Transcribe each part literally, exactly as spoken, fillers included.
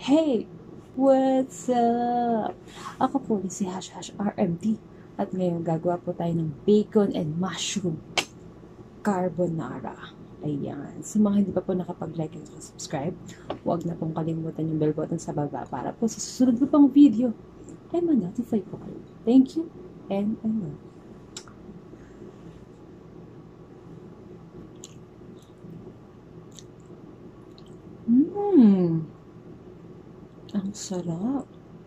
Hey! What's up? Ako po si Hash Hash R M D at ngayon gagawa po tayo ng bacon and mushroom carbonara. Ayan. Sa mga hindi pa po nakapag-like at subscribe, huwag na pong kalimutan yung bell button sa baba para po sa susunod ko pang video ay ma-notify po kayo. Thank you and I love. Mmm! Ang sarap!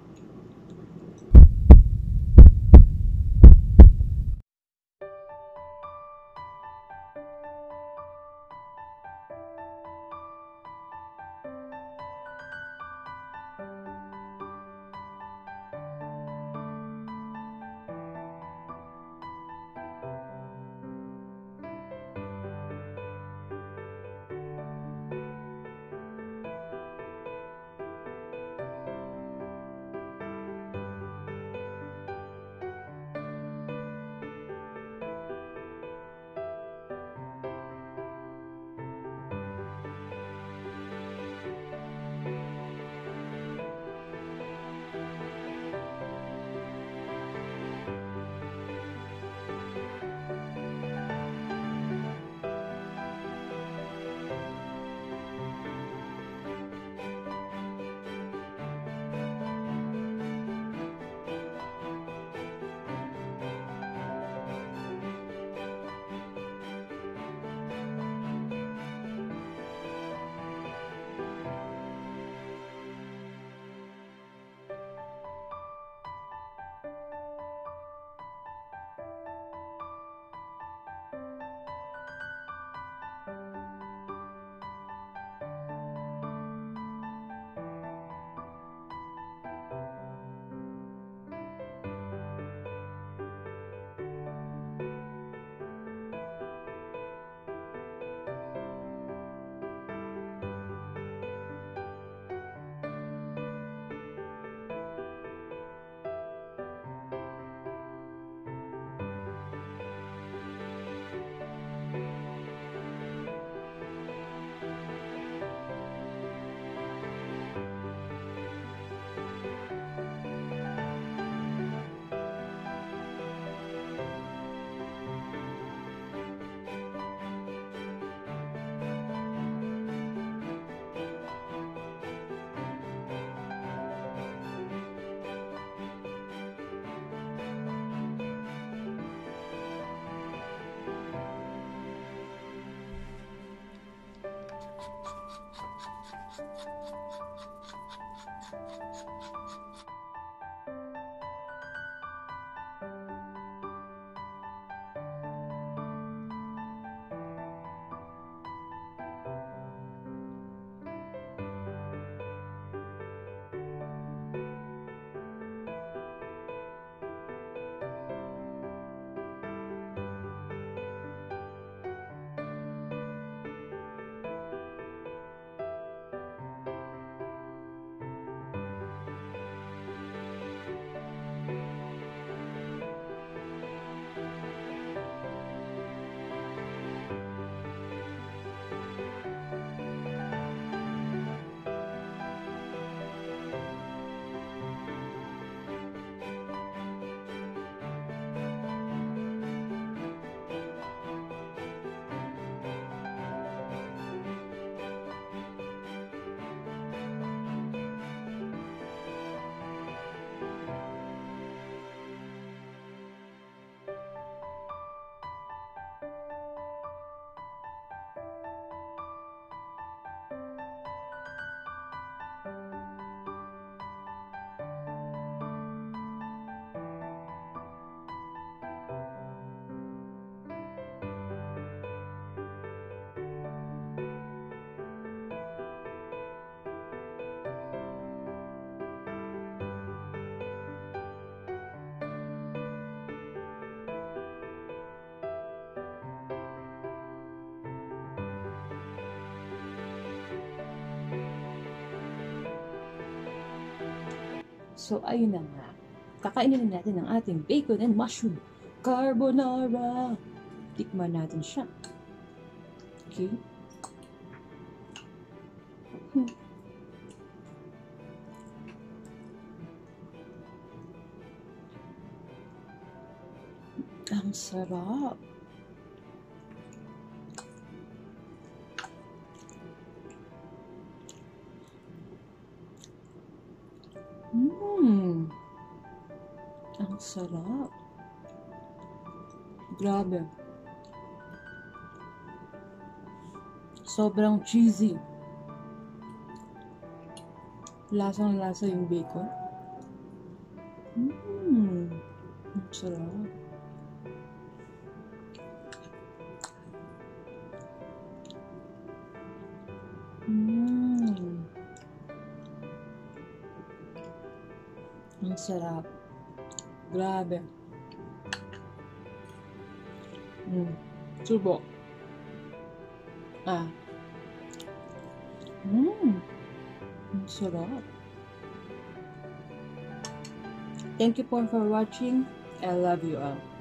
So, ayun na nga. Kakainin na natin ang ating bacon and mushroom carbonara. Tikman natin siya. Okay. Hmm. sarap. Mmm. Ang sarap. Grabe. Sobrang cheesy. Lasang-lasa yung bacon. Mmm. Ang sarap. Mmm. Ang sarap. Grabe. Mm. Subo. Ah. Mm. Ang sarap. Thank you po for watching. I love you all.